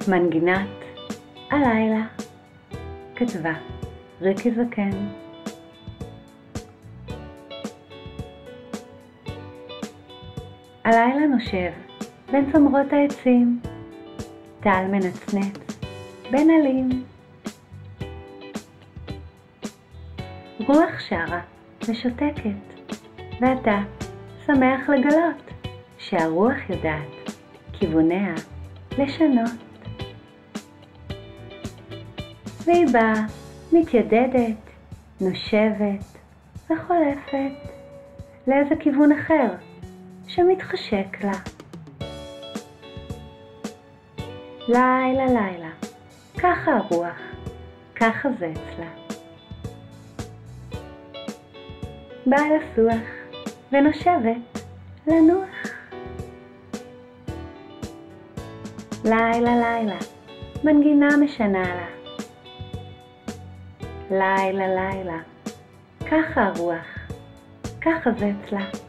מנגינת הלילה, כתבה ריקי זקן. הלילה נושב בין צמרות העצים, טל מנצנץ בין עלים. רוח שרה ושותקת, ואתה שמח לגלות שהרוח יודעת כיווניה לשנות. והיא באה, מתיידדת, נושבת וחולפת לאיזה כיוון אחר שמתחשק לה. לילה לילה, ככה הרוח, ככה זה אצלה. באה לסוח ונושבת לנוח. לילה לילה, מנגינה משנה לה. לילה לילה, ככה הרוח, ככה זה אצלה.